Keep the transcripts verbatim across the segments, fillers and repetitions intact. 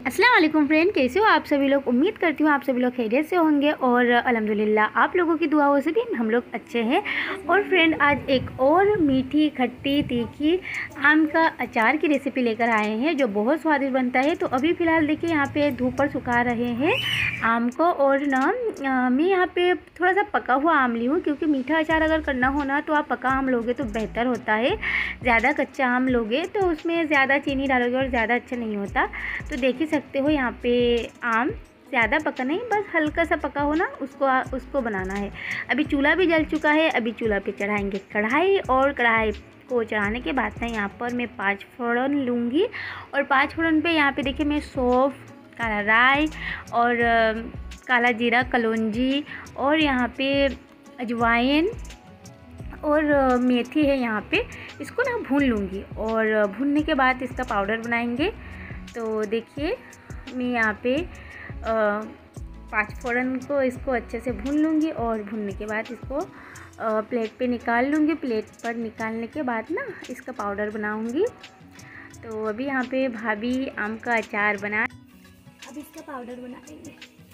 अस्सलाम वालेकुम फ्रेंड, कैसे हो आप सभी लोग। उम्मीद करती हूँ आप सभी लोग खैरियत से होंगे और अल्हम्दुलिल्लाह आप लोगों की दुआओं से भी हम लोग अच्छे हैं। और फ्रेंड आज एक और मीठी खट्टी तीखी आम का अचार की रेसिपी लेकर आए हैं जो बहुत स्वादिष्ट बनता है। तो अभी फ़िलहाल देखिए यहाँ पे धूप पर सुखा रहे हैं आम को। और ना मैं यहाँ पे थोड़ा सा पका हुआ आम ली हूँ, क्योंकि मीठा अचार अगर करना हो ना तो आप पका आम लोगे तो बेहतर होता है। ज़्यादा कच्चा आम लोगे तो उसमें ज़्यादा चीनी डालोगे और ज़्यादा अच्छा नहीं होता। तो देख ही सकते हो यहाँ पे आम ज़्यादा पका नहीं, बस हल्का सा पका हो ना उसको उसको बनाना है। अभी चूल्हा भी जल चुका है, अभी चूल्हा पे चढ़ाएंगे कढ़ाई। और कढ़ाई को चढ़ाने के बाद ना यहाँ पर मैं पाँच फोड़न लूँगी। और पाँच फोड़न पे यहाँ पे देखिए मैं सौंफ, काला राई और काला जीरा, कलौंजी और यहाँ पे अजवाइन और मेथी है यहाँ पे। इसको ना भून लूँगी और भूनने के बाद इसका पाउडर बनाएंगे। तो देखिए मैं यहाँ पे पाँच फोड़न को इसको अच्छे से भून लूँगी और भूनने के बाद इसको आ, प्लेट पे निकाल लूँगी। प्लेट पर निकालने के बाद ना इसका पाउडर बनाऊँगी। तो अभी यहाँ पे भाभी आम का अचार बना, अब इसका पाउडर बनाएंगे।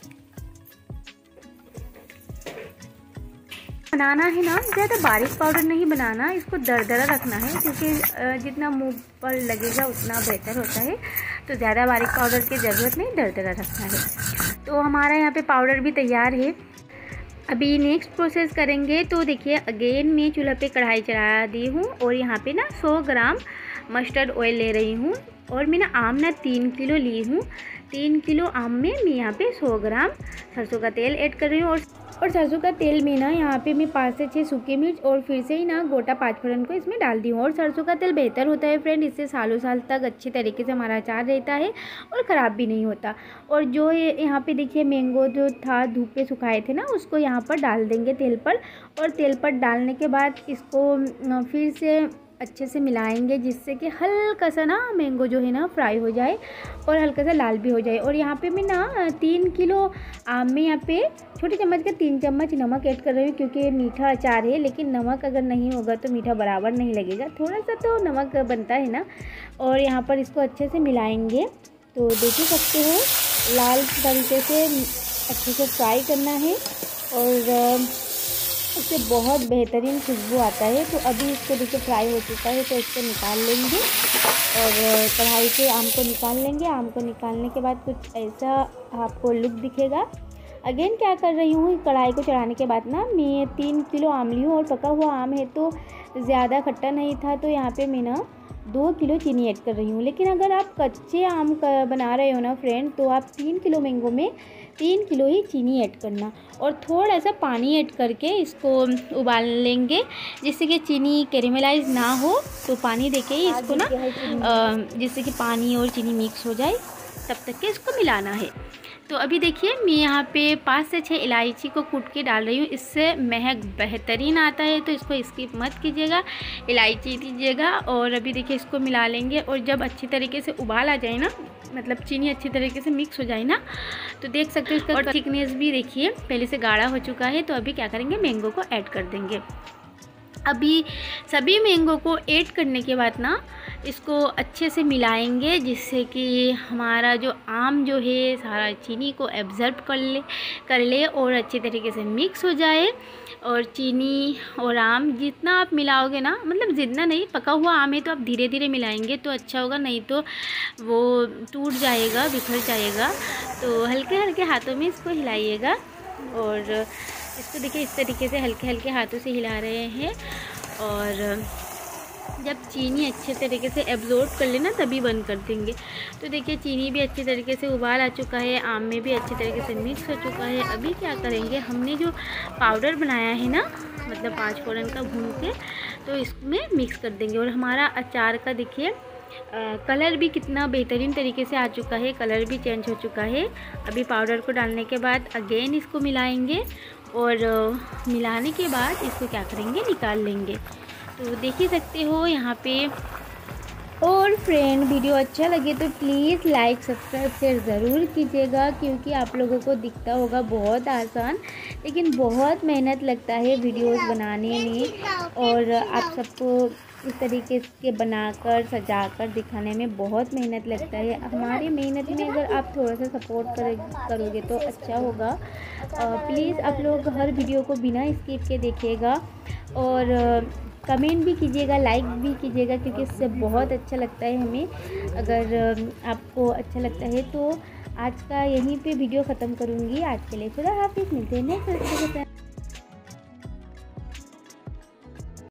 बनाना है ना ज़्यादा बारीक पाउडर नहीं बनाना, इसको दरदरा रखना है, क्योंकि जितना मुंह पर लगेगा उतना बेहतर होता है। तो ज़्यादा बारीक पाउडर की ज़रूरत नहीं, दरदरा रखना है। तो हमारा यहाँ पे पाउडर भी तैयार है। अभी नेक्स्ट प्रोसेस करेंगे। तो देखिए अगेन मैं चूल्हा पे कढ़ाई चढ़ा दी हूँ और यहाँ पे ना सौ ग्राम मस्टर्ड ऑयल ले रही हूँ। और मैं ना आम ना तीन किलो ली हूँ। तीन किलो आम में मैं यहाँ पे सौ ग्राम सरसों का तेल ऐड कर रही हूँ। और और सरसों का तेल में ना यहाँ पे मैं पाँच से छः सूखे मिर्च और फिर से ही ना गोटा पाँच फोड़न को इसमें डाल दी हूँ। और सरसों का तेल बेहतर होता है फ्रेंड, इससे सालों साल तक अच्छे तरीके से हमारा अचार रहता है और ख़राब भी नहीं होता। और जो ये यहाँ पे देखिए मैंगो जो था धूप पे सुखाए थे ना, उसको यहाँ पर डाल देंगे तेल पर। और तेल पर डालने के बाद इसको फिर से अच्छे से मिलाएंगे, जिससे कि हल्का सा ना मैंगो जो है ना फ्राई हो जाए और हल्का सा लाल भी हो जाए। और यहाँ पे मैं ना तीन किलो आम में यहाँ पे छोटे चम्मच का तीन चम्मच नमक ऐड कर रही हूँ, क्योंकि मीठा अचार है। लेकिन नमक अगर नहीं होगा तो मीठा बराबर नहीं लगेगा, थोड़ा सा तो नमक बनता है ना। और यहाँ पर इसको अच्छे से मिलाएंगे। तो देख ही सकते हो लाल तरीके से अच्छे से फ्राई करना है और इससे बहुत बेहतरीन खुशबू आता है। तो अभी इसको देखिए फ्राई हो चुका है, तो इसको निकाल लेंगे और कढ़ाई से आम को निकाल लेंगे। आम को निकालने के बाद कुछ ऐसा आपको लुक दिखेगा। अगेन क्या कर रही हूँ, कढ़ाई को चढ़ाने के बाद ना मैं तीन किलो आम ली हूँ और पका हुआ आम है तो ज़्यादा खट्टा नहीं था, तो यहाँ पे मैं ना दो किलो चीनी ऐड कर रही हूँ। लेकिन अगर आप कच्चे आम का बना रहे हो ना फ्रेंड, तो आप तीन किलो मैंगो में तीन किलो ही चीनी ऐड करना और थोड़ा सा पानी ऐड करके इसको उबाल लेंगे, जिससे कि चीनी कैरेमलाइज ना हो। तो पानी देके ही इसको ना जिससे कि पानी और चीनी मिक्स हो जाए तब तक के इसको मिलाना है। तो अभी देखिए मैं यहाँ पे पाँच से छः इलायची को कूट के डाल रही हूँ, इससे महक बेहतरीन आता है। तो इसको स्किप मत कीजिएगा, इलायची दीजिएगा। और अभी देखिए इसको मिला लेंगे। और जब अच्छी तरीके से उबाल आ जाए ना, मतलब चीनी अच्छी तरीके से मिक्स हो जाए ना, तो देख सकते हो इसका और थिकनेस भी देखिए पहले से गाढ़ा हो चुका है। तो अभी क्या करेंगे, मैंगो को ऐड कर देंगे। अभी सभी मैंगो को ऐड करने के बाद ना इसको अच्छे से मिलाएंगे, जिससे कि हमारा जो आम जो है सारा चीनी को एब्जर्व कर ले कर ले और अच्छे तरीके से मिक्स हो जाए। और चीनी और आम जितना आप मिलाओगे ना, मतलब जितना नहीं, पका हुआ आम है तो आप धीरे धीरे मिलाएंगे तो अच्छा होगा, नहीं तो वो टूट जाएगा, बिखर जाएगा। तो हल्के हल्के हाथों में इसको हिलाइएगा। और इसको देखिए इस तरीके से हल्के हल्के हाथों से हिला रहे हैं। और जब चीनी अच्छे तरीके से एब्जॉर्ब कर लेना तभी बंद कर देंगे। तो देखिए चीनी भी अच्छी तरीके से उबाल आ चुका है, आम में भी अच्छी तरीके से मिक्स हो चुका है। अभी क्या करेंगे, हमने जो पाउडर बनाया है ना, मतलब पाँच फोड़न का भून के, तो इसमें मिक्स कर देंगे। और हमारा अचार का देखिए कलर भी कितना बेहतरीन तरीके से आ चुका है, कलर भी चेंज हो चुका है। अभी पाउडर को डालने के बाद अगेन इसको मिलाएंगे और मिलाने के बाद इसको क्या करेंगे, निकाल लेंगे। तो देख ही सकते हो यहाँ पे और फ्रेंड वीडियो अच्छा लगे तो प्लीज़ लाइक सब्सक्राइब शेयर ज़रूर कीजिएगा, क्योंकि आप लोगों को दिखता होगा बहुत आसान, लेकिन बहुत मेहनत लगता है वीडियोस बनाने में। और आप सबको इस तरीके के बनाकर सजाकर दिखाने में बहुत मेहनत लगता है। हमारी मेहनत में अगर आप थोड़ा सा सपोर्ट कर करोगे तो अच्छा होगा। प्लीज़ आप लोग हर वीडियो को बिना स्किप के देखिएगा और कमेंट भी कीजिएगा, लाइक भी कीजिएगा, क्योंकि इससे बहुत अच्छा लगता है हमें। अगर आपको अच्छा लगता है तो आज का यहीं पे वीडियो ख़त्म करूँगी। आज के लिए खुदा हाफिज़, मिलते हैं नेक्स्ट वीडियो के साथ।